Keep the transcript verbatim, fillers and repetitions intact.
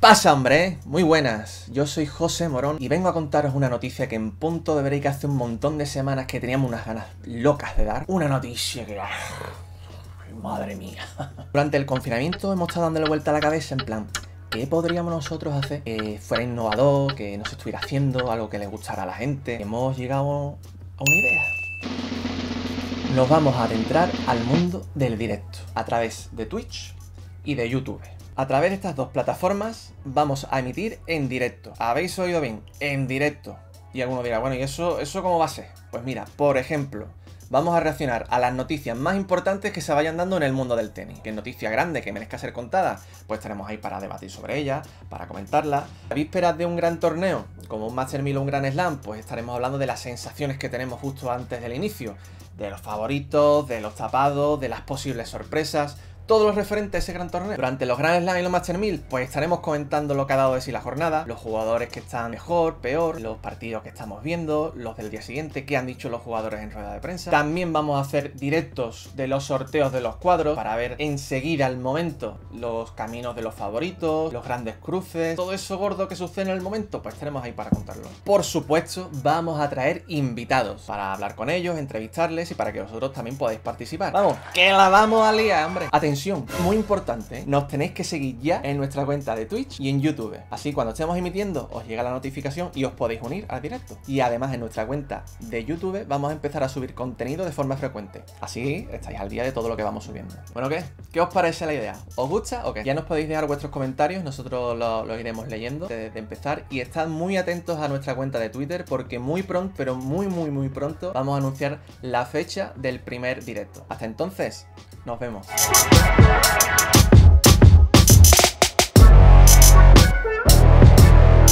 pasa, hombre? Muy buenas, yo soy José Morón y vengo a contaros una noticia que en punto de veréis que hace un montón de semanas que teníamos unas ganas locas de dar. Una noticia que... madre mía. Durante el confinamiento hemos estado dándole vuelta a la cabeza en plan... ¿qué podríamos nosotros hacer que fuera innovador, que no se estuviera haciendo, algo que le gustara a la gente? Hemos llegado a una idea. Nos vamos a adentrar al mundo del directo a través de Twitch y de YouTube. A través de estas dos plataformas vamos a emitir en directo. ¿Habéis oído bien? En directo. Y alguno dirá, bueno, ¿y eso, eso cómo va a ser? Pues mira, por ejemplo, vamos a reaccionar a las noticias más importantes que se vayan dando en el mundo del tenis. ¿Qué noticia grande que merezca ser contada? Pues estaremos ahí para debatir sobre ella, para comentarla. A vísperas de un gran torneo, como un Master mil o un Grand Slam, pues estaremos hablando de las sensaciones que tenemos justo antes del inicio. De los favoritos, de los tapados, de las posibles sorpresas... todo lo referente a ese gran torneo. Durante los Grand Slam y los Master mil, pues estaremos comentando lo que ha dado de sí la jornada, los jugadores que están mejor, peor, los partidos que estamos viendo, los del día siguiente, qué han dicho los jugadores en rueda de prensa. También vamos a hacer directos de los sorteos de los cuadros para ver enseguida al momento los caminos de los favoritos, los grandes cruces, todo eso gordo que sucede en el momento, pues estaremos ahí para contarlo. Por supuesto, vamos a traer invitados para hablar con ellos, entrevistarles y para que vosotros también podáis participar. Vamos, que la vamos a liar, hombre. Atención. Muy importante, ¿eh? Nos tenéis que seguir ya en nuestra cuenta de Twitch y en YouTube. Así cuando estemos emitiendo os llega la notificación y os podéis unir al directo. Y además en nuestra cuenta de YouTube vamos a empezar a subir contenido de forma frecuente. Así estáis al día de todo lo que vamos subiendo. Bueno, ¿qué? ¿Qué os parece la idea? ¿Os gusta o qué? Ya nos podéis dejar vuestros comentarios, nosotros los lo iremos leyendo desde de empezar. Y estad muy atentos a nuestra cuenta de Twitter porque muy pronto, pero muy muy muy pronto, vamos a anunciar la fecha del primer directo. Hasta entonces, nos vemos.